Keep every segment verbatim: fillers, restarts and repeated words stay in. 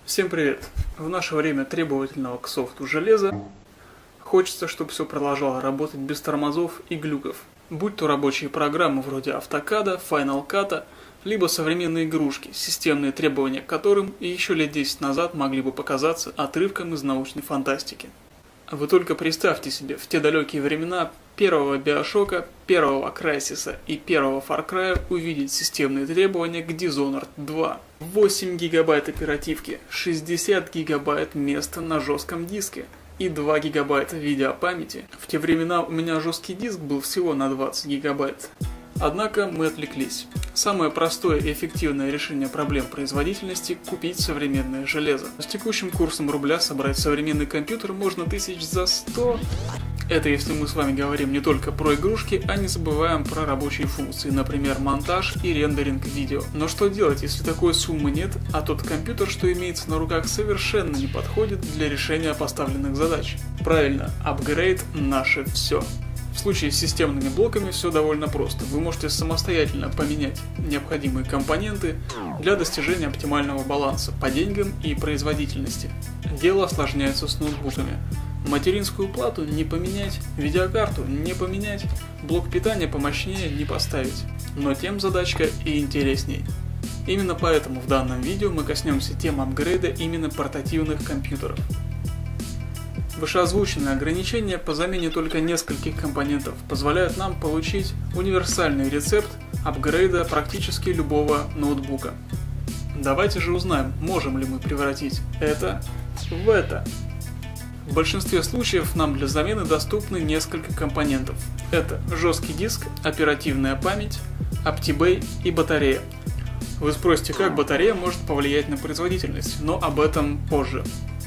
Всем привет! В наше время требовательного к софту железа хочется, чтобы все продолжало работать без тормозов и глюков. Будь то рабочие программы вроде автокада, Final Cut, либо современные игрушки, системные требования к которым и еще лет десять назад могли бы показаться отрывком из научной фантастики. Вы только представьте себе, в те далекие времена первого Биошока, первого Крайсиса и первого Far Cry увидеть системные требования к Dishonored два. восемь гигабайт оперативки, шестьдесят гигабайт места на жестком диске и два гигабайта видеопамяти. В те времена у меня жесткий диск был всего на двадцать гигабайт. Однако мы отвлеклись. Самое простое и эффективное решение проблем производительности – купить современное железо. С текущим курсом рубля собрать современный компьютер можно тысяч за сто. Это если мы с вами говорим не только про игрушки, а не забываем про рабочие функции, например, монтаж и рендеринг видео. Но что делать, если такой суммы нет, а тот компьютер, что имеется на руках, совершенно не подходит для решения поставленных задач? Правильно, апгрейд – наше все. В случае с системными блоками все довольно просто. Вы можете самостоятельно поменять необходимые компоненты для достижения оптимального баланса по деньгам и производительности. Дело осложняется с ноутбуками. Материнскую плату не поменять, видеокарту не поменять, блок питания помощнее не поставить. Но тем задачка и интересней. Именно поэтому в данном видео мы коснемся темы апгрейда именно портативных компьютеров. Вышеозвученные ограничения по замене только нескольких компонентов позволяют нам получить универсальный рецепт апгрейда практически любого ноутбука. Давайте же узнаем, можем ли мы превратить это в это. В большинстве случаев нам для замены доступны несколько компонентов. Это жесткий диск, оперативная память, OptiBay и батарея. Вы спросите, как батарея может повлиять на производительность, но об этом позже.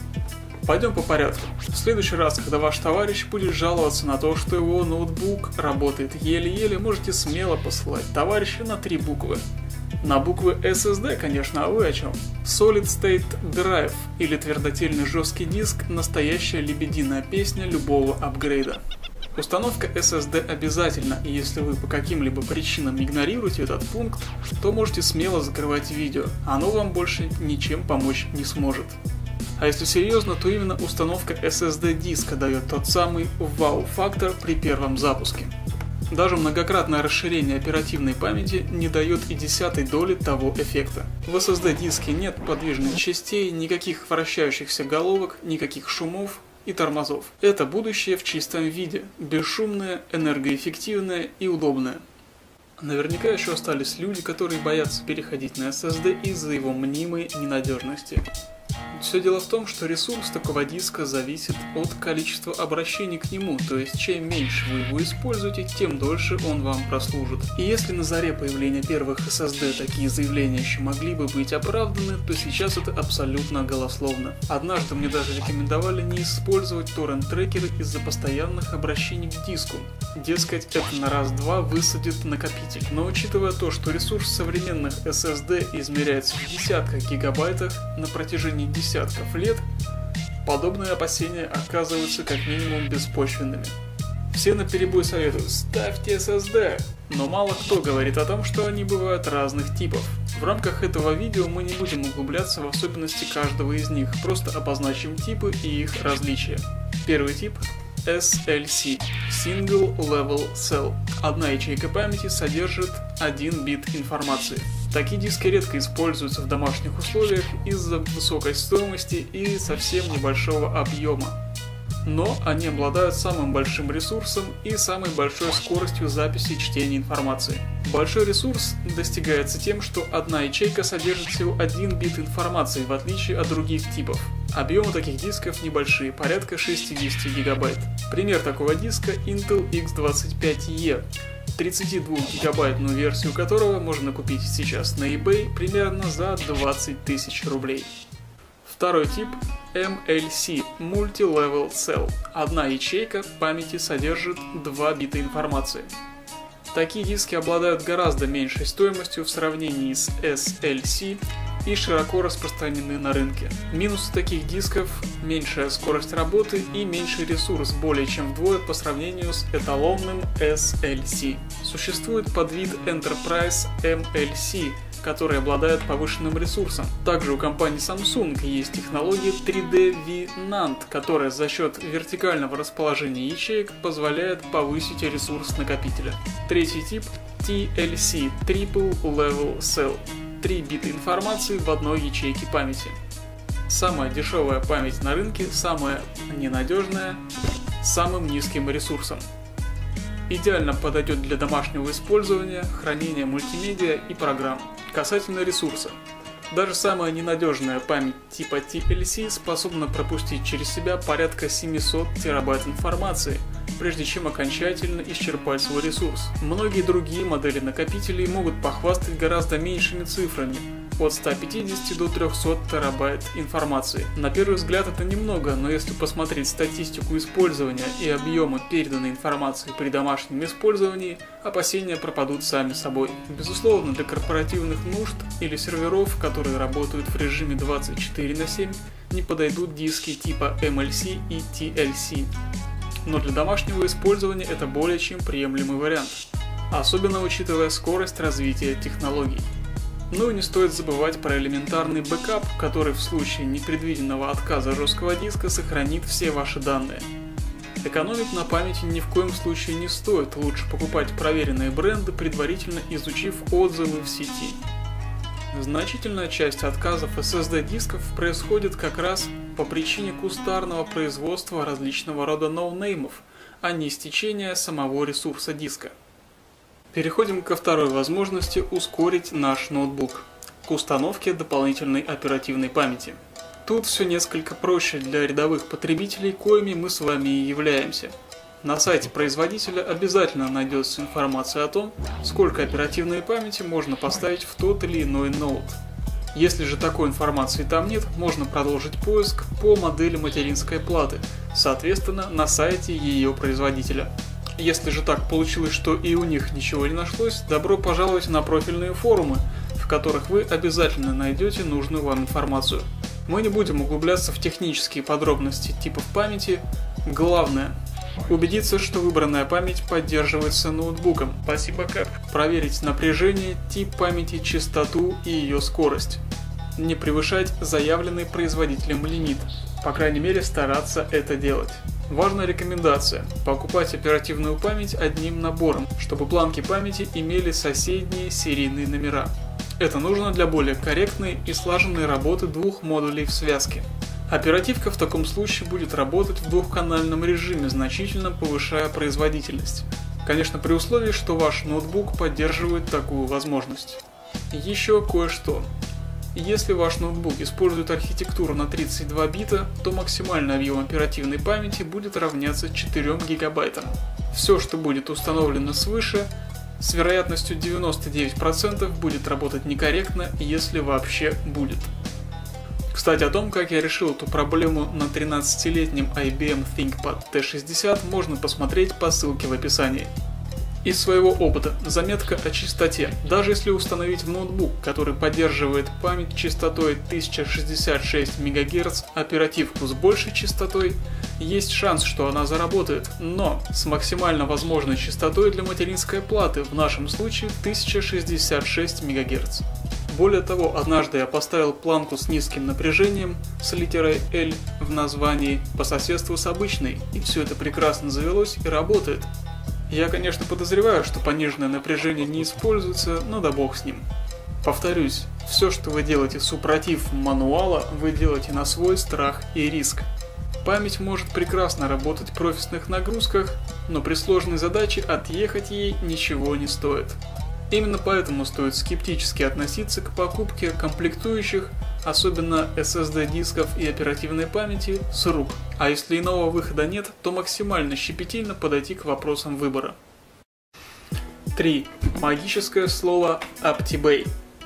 Пойдем по порядку. В следующий раз, когда ваш товарищ будет жаловаться на то, что его ноутбук работает еле-еле, можете смело посылать товарища на три буквы. На буквы эс эс ди, конечно, а вы о чем? Solid State Drive или твердотельный жесткий диск – настоящая лебединая песня любого апгрейда. Установка эс эс ди обязательна, и если вы по каким-либо причинам игнорируете этот пункт, то можете смело закрывать видео, оно вам больше ничем помочь не сможет. А если серьезно, то именно установка эс эс ди диска дает тот самый вау-фактор при первом запуске. Даже многократное расширение оперативной памяти не дает и десятой доли того эффекта. В эс эс ди диске нет подвижных частей, никаких вращающихся головок, никаких шумов и тормозов. Это будущее в чистом виде, бесшумное, энергоэффективное и удобное. Наверняка еще остались люди, которые боятся переходить на эс эс ди из-за его мнимой ненадежности. Все дело в том, что ресурс такого диска зависит от количества обращений к нему, то есть чем меньше вы его используете, тем дольше он вам прослужит. И если на заре появления первых эс эс ди такие заявления еще могли бы быть оправданы, то сейчас это абсолютно голословно. Однажды мне даже рекомендовали не использовать торрент-трекеры из-за постоянных обращений к диску. Дескать, это на раз-два высадит накопитель. Но учитывая то, что ресурс современных эс эс ди измеряется в десятках гигабайтах на протяжении десятков лет, подобные опасения оказываются как минимум беспочвенными. Все наперебой советуют: ставьте эс эс ди, но мало кто говорит о том, что они бывают разных типов. В рамках этого видео мы не будем углубляться в особенности каждого из них, просто обозначим типы и их различия. Первый тип – эс эл си – Single Level Cell. Одна ячейка памяти содержит один бит информации. Такие диски редко используются в домашних условиях из-за высокой стоимости и совсем небольшого объема. Но они обладают самым большим ресурсом и самой большой скоростью записи и чтения информации. Большой ресурс достигается тем, что одна ячейка содержит всего один бит информации, в отличие от других типов. Объемы таких дисков небольшие, порядка шестьдесят гигабайт. Пример такого диска – Intel икс двадцать пять и, тридцатидвухгигабайтную версию которого можно купить сейчас на eBay примерно за двадцать тысяч рублей. Второй тип – эм эл си – Multi-Level Cell. Одна ячейка памяти содержит два бита информации. Такие диски обладают гораздо меньшей стоимостью в сравнении с эс эл си и широко распространены на рынке. Минусы таких дисков – меньшая скорость работы и меньший ресурс более чем вдвое по сравнению с эталонным эс эл си. Существует подвид Enterprise эм эл си, который обладает повышенным ресурсом. Также у компании Samsung есть технология три дэ ви нант, которая за счет вертикального расположения ячеек позволяет повысить ресурс накопителя. Третий тип – ти эл си – Triple Level Cell. три бита информации в одной ячейке памяти. Самая дешевая память на рынке, самая ненадежная, с самым низким ресурсом. Идеально подойдет для домашнего использования, хранения мультимедиа и программ. Касательно ресурса. Даже самая ненадежная память типа ти эл си способна пропустить через себя порядка семьсот терабайт информации, прежде чем окончательно исчерпать свой ресурс. Многие другие модели накопителей могут похвастать гораздо меньшими цифрами, от ста пятидесяти до трёхсот терабайт информации. На первый взгляд это немного, но если посмотреть статистику использования и объемы переданной информации при домашнем использовании, опасения пропадут сами собой. Безусловно, для корпоративных нужд или серверов, которые работают в режиме двадцать четыре на семь, не подойдут диски типа эм эл си и ти эл си. Но для домашнего использования это более чем приемлемый вариант, особенно учитывая скорость развития технологий. Ну и не стоит забывать про элементарный бэкап, который в случае непредвиденного отказа жесткого диска сохранит все ваши данные. Экономить на памяти ни в коем случае не стоит, лучше покупать проверенные бренды, предварительно изучив отзывы в сети. Значительная часть отказов эс эс ди-дисков происходит как раз по причине кустарного производства различного рода ноунеймов, а не истечения самого ресурса диска. Переходим ко второй возможности ускорить наш ноутбук – к установке дополнительной оперативной памяти. Тут все несколько проще для рядовых потребителей, коими мы с вами и являемся. На сайте производителя обязательно найдется информация о том, сколько оперативной памяти можно поставить в тот или иной ноут. Если же такой информации там нет, можно продолжить поиск по модели материнской платы, соответственно на сайте ее производителя. Если же так получилось, что и у них ничего не нашлось, добро пожаловать на профильные форумы, в которых вы обязательно найдете нужную вам информацию. Мы не будем углубляться в технические подробности типов памяти. Главное – убедиться, что выбранная память поддерживается ноутбуком. Спасибо, Кэп. Проверить напряжение, тип памяти, частоту и ее скорость. Не превышать заявленный производителем лимит. По крайней мере, стараться это делать. Важная рекомендация – покупать оперативную память одним набором, чтобы планки памяти имели соседние серийные номера. Это нужно для более корректной и слаженной работы двух модулей в связке. Оперативка в таком случае будет работать в двухканальном режиме, значительно повышая производительность. Конечно, при условии, что ваш ноутбук поддерживает такую возможность. Еще кое-что. Если ваш ноутбук использует архитектуру на тридцать два бита, то максимальный объем оперативной памяти будет равняться четырем гигабайтам. Все, что будет установлено свыше, с вероятностью девяносто девять процентов будет работать некорректно, если вообще будет. Кстати, о том, как я решил эту проблему на тринадцатилетнем ай би эм ThinkPad ти шестьдесят, можно посмотреть по ссылке в описании. Из своего опыта, заметка о частоте. Даже если установить в ноутбук, который поддерживает память частотой тысяча шестьдесят шесть мегагерц, оперативку с большей частотой, есть шанс, что она заработает, но с максимально возможной частотой для материнской платы, в нашем случае тысяча шестьдесят шесть мегагерц. Более того, однажды я поставил планку с низким напряжением с литерой L в названии по соседству с обычной, и все это прекрасно завелось и работает. Я, конечно, подозреваю, что пониженное напряжение не используется, но да бог с ним. Повторюсь, все, что вы делаете супротив мануала, вы делаете на свой страх и риск. Память может прекрасно работать при офисных нагрузках, но при сложной задаче отъехать ей ничего не стоит. Именно поэтому стоит скептически относиться к покупке комплектующих, особенно эс эс ди-дисков и оперативной памяти, с рук. А если иного выхода нет, то максимально щепетильно подойти к вопросам выбора. три. Магическое слово OptiBay.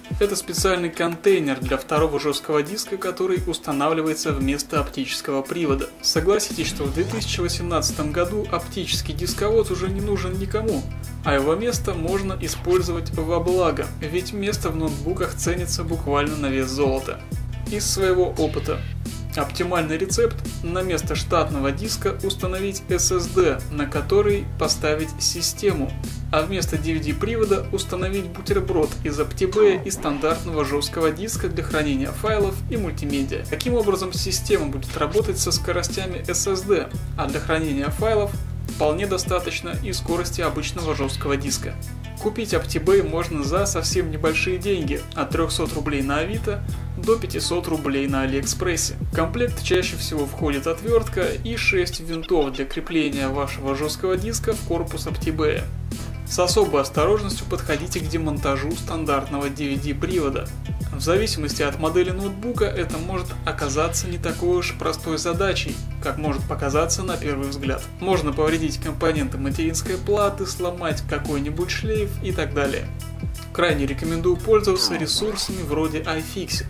Это специальный контейнер для второго жесткого диска, который устанавливается вместо оптического привода. Согласитесь, что в две тысячи восемнадцатом году оптический дисковод уже не нужен никому, а его место можно использовать во благо, ведь место в ноутбуках ценится буквально на вес золота. Из своего опыта. Оптимальный рецепт – на место штатного диска установить эс эс ди, на который поставить систему, а вместо ди ви ди-привода установить бутерброд из OptiBay и стандартного жесткого диска для хранения файлов и мультимедиа. Таким образом, система будет работать со скоростями эс эс ди, а для хранения файлов вполне достаточно и скорости обычного жесткого диска. Купить OptiBay можно за совсем небольшие деньги, от трёхсот рублей на Авито до пятисот рублей на Алиэкспрессе. В комплект чаще всего входит отвертка и шесть винтов для крепления вашего жесткого диска в корпус OptiBay. С особой осторожностью подходите к демонтажу стандартного ди ви ди-привода. В зависимости от модели ноутбука это может оказаться не такой уж простой задачей, как может показаться на первый взгляд. Можно повредить компоненты материнской платы, сломать какой-нибудь шлейф и так далее. Крайне рекомендую пользоваться ресурсами вроде iFixit.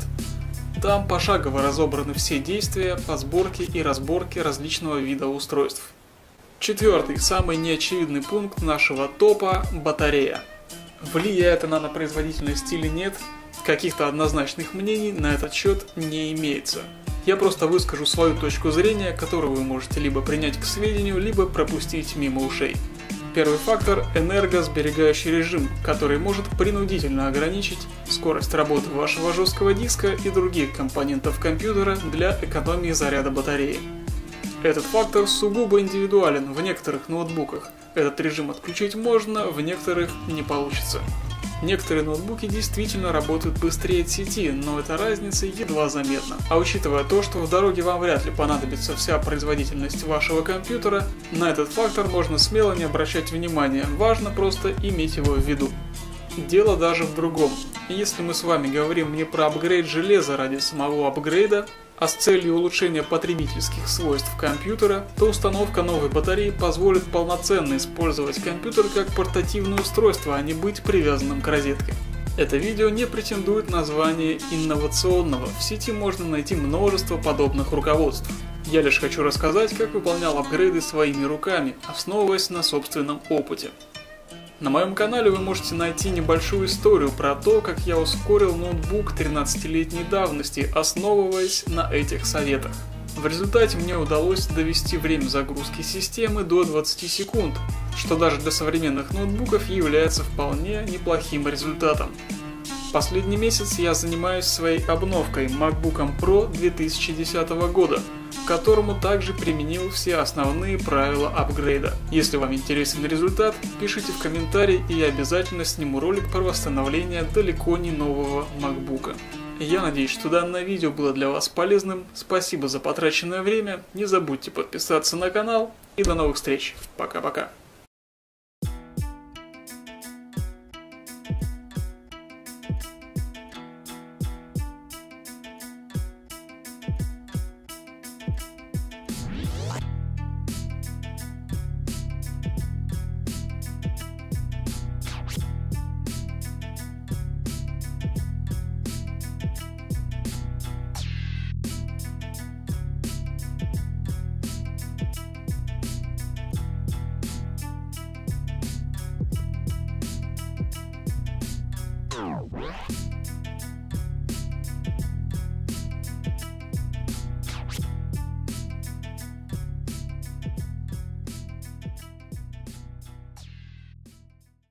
Там пошагово разобраны все действия по сборке и разборке различного вида устройств. Четвертый, самый неочевидный пункт нашего топа – батарея. Влияет она на производительность или нет, каких-то однозначных мнений на этот счет не имеется. Я просто выскажу свою точку зрения, которую вы можете либо принять к сведению, либо пропустить мимо ушей. Первый фактор – энергосберегающий режим, который может принудительно ограничить скорость работы вашего жесткого диска и других компонентов компьютера для экономии заряда батареи. Этот фактор сугубо индивидуален. В некоторых ноутбуках этот режим отключить можно, в некоторых не получится. Некоторые ноутбуки действительно работают быстрее сети, но эта разница едва заметна. А учитывая то, что в дороге вам вряд ли понадобится вся производительность вашего компьютера, на этот фактор можно смело не обращать внимания, важно просто иметь его в виду. Дело даже в другом. Если мы с вами говорим не про апгрейд железа ради самого апгрейда, а с целью улучшения потребительских свойств компьютера, то установка новой батареи позволит полноценно использовать компьютер как портативное устройство, а не быть привязанным к розетке. Это видео не претендует на звание инновационного, в сети можно найти множество подобных руководств. Я лишь хочу рассказать, как выполнял апгрейды своими руками, основываясь на собственном опыте. На моем канале вы можете найти небольшую историю про то, как я ускорил ноутбук тринадцатилетней давности, основываясь на этих советах. В результате мне удалось довести время загрузки системы до двадцати секунд, что даже для современных ноутбуков является вполне неплохим результатом. Последний месяц я занимаюсь своей обновкой MacBook Pro две тысячи десятого года, к которому также применил все основные правила апгрейда. Если вам интересен результат, пишите в комментарии, и я обязательно сниму ролик про восстановление далеко не нового MacBook. Я надеюсь, что данное видео было для вас полезным. Спасибо за потраченное время, не забудьте подписаться на канал и до новых встреч. Пока-пока.